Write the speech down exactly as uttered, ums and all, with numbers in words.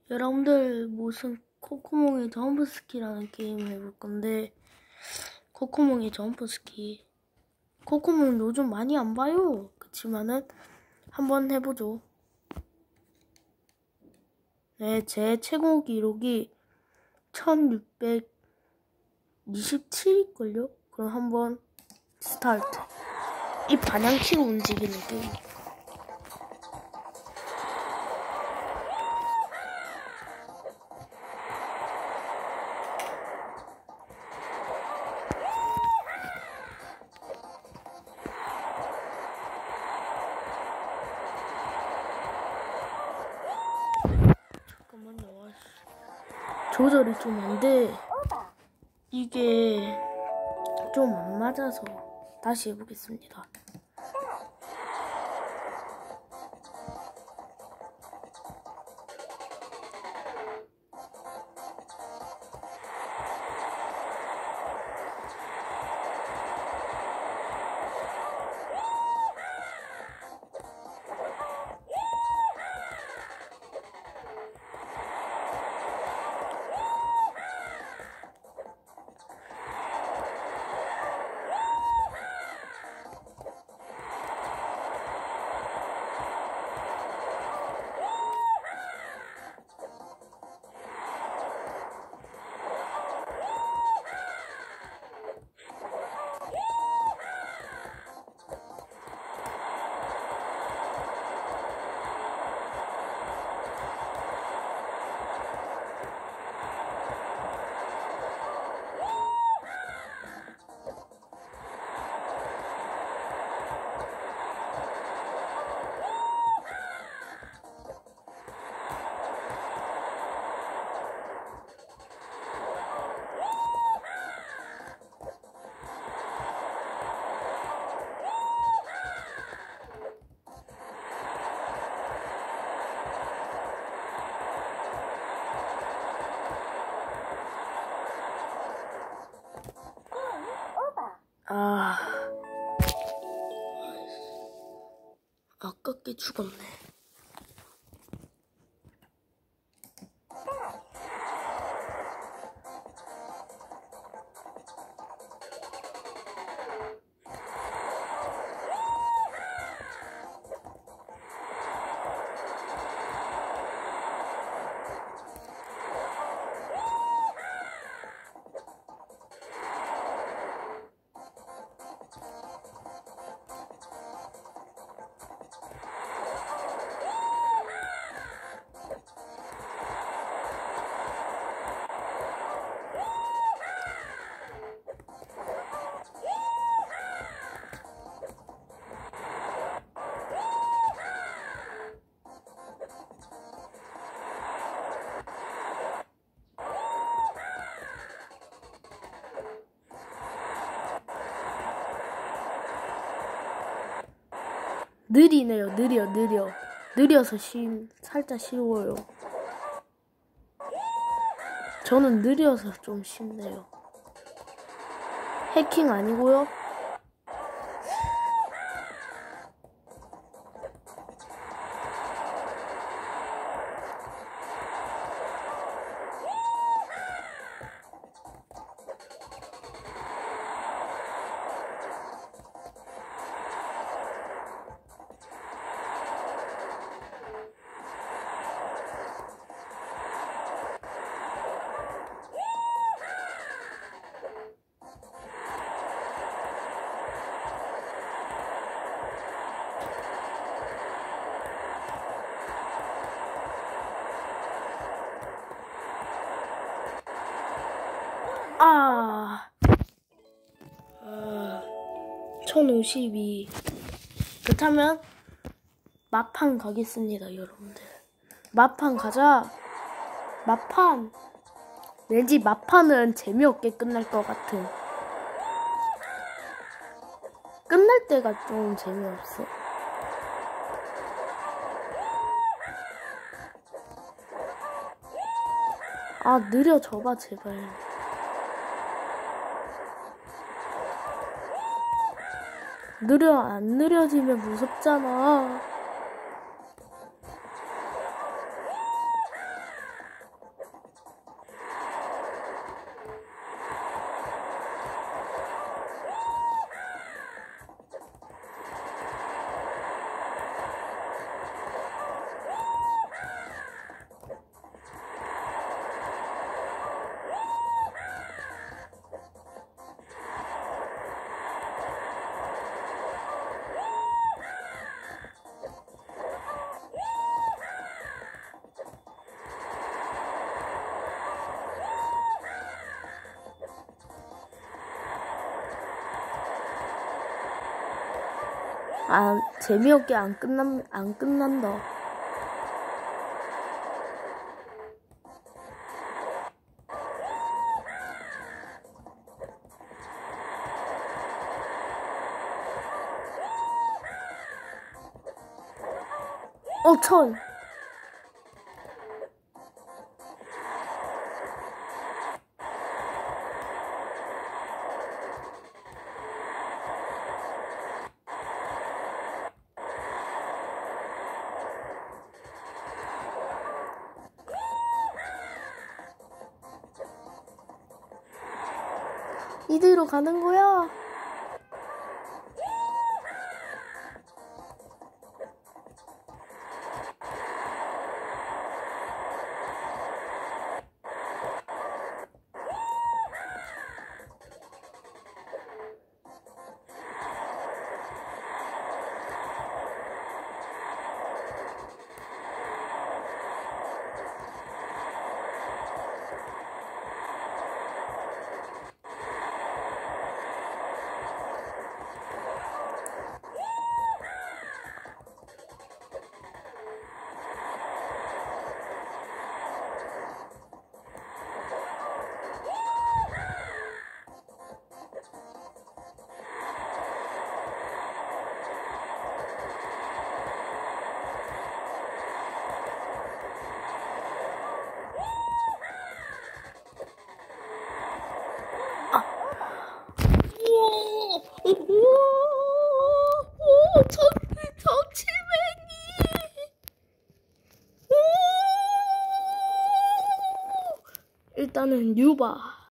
여러분들 무슨 코코몽의 점프스키라는 게임을 해볼 건데, 코코몽의 점프스키. 코코몽 요즘 많이 안 봐요. 그치만은 한번 해보죠. 네, 제 최고 기록이 천육백이십칠일걸요? 그럼 한번 스타트. 이 반향키로 움직이는 게임. 잠깐만요. 조절이 좀 안 돼. 이게 좀 안 맞아서 다시 해보겠습니다. 아, 아깝게 죽었네. 느리네요. 느려 느려 느려서 심 살짝 쉬워요. 저는 느려서 좀 쉽네요. 해킹 아니고요. 아, 아 천오십이. 그렇다면 마판 가겠습니다, 여러분들. 마판 가자. 마판. 왠지 마판은 재미없게 끝날 것 같은. 끝날 때가 좀 재미없어. 아, 느려져봐 제발. 느려 안 느려지면 무섭잖아. 아, 재미없게 안 끝난, 안 끝난다. 어, 천. 이대로 가는 거야. 오, 저, 저칠맹이. 일단은 뉴바.